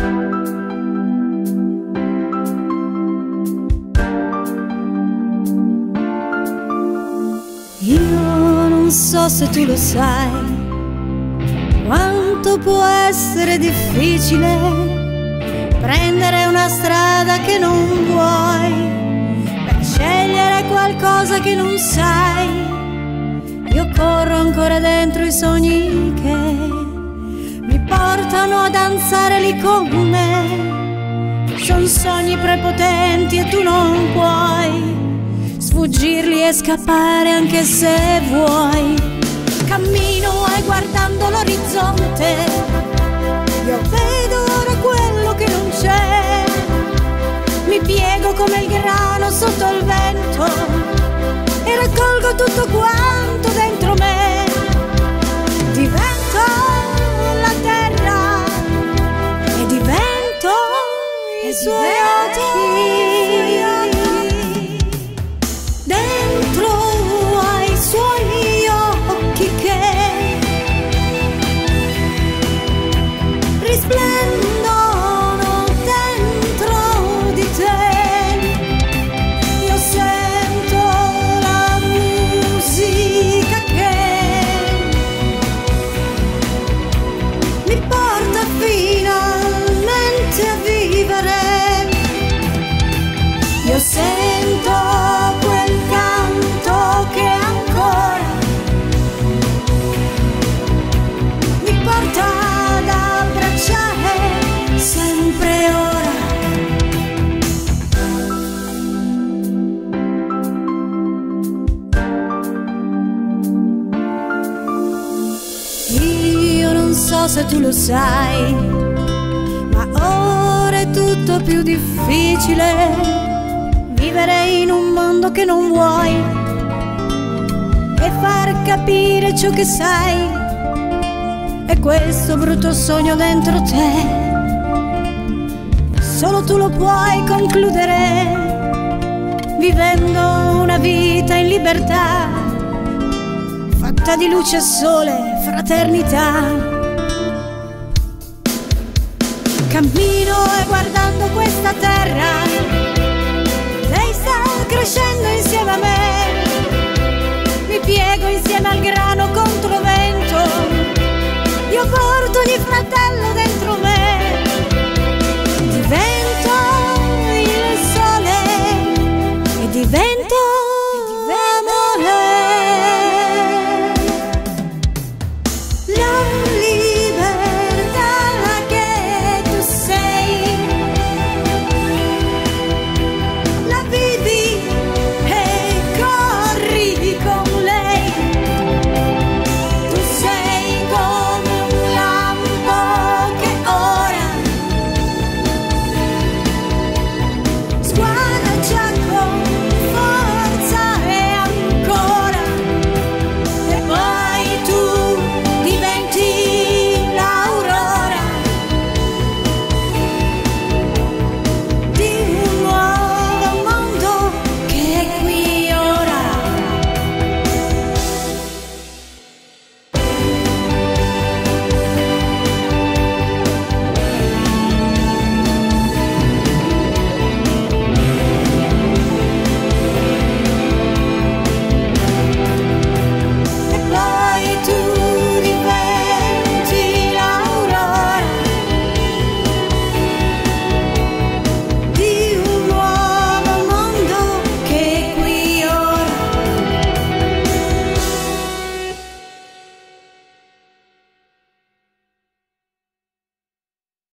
Io non so se tu lo sai, quanto può essere difficile prendere una strada che non vuoi, per scegliere qualcosa che non sai. Io corro ancora dentro i sogni che mi portano a danzare lì con me. Son sogni prepotenti e tu non puoi sfuggirli e scappare anche se vuoi. Cammino e guardando l'orizzonte, io vedo ora quello che non c'è. Mi piego come il grano sotto il vento e raccolgo tutto quanto dentro me. Divento la terra e divento i suoi occhi. Dentro ai suoi occhi che risplendono dentro di te. Io sento la musica che mi porta finalmente a vivere. Io sento quel canto che ancora mi porta ad abbracciare sempre ora. Io non so se tu lo sai, ma ora è tutto più difficile vivere in un mondo che non vuoi e far capire ciò che sai. E questo brutto sogno dentro te solo tu lo puoi concludere, vivendo una vita in libertà, fatta di luce e sole, fraternità. Cammino e guardando questa terra, lei sta crescendo insieme a me. Mi piego insieme al grano contro vento, io porto ogni fratello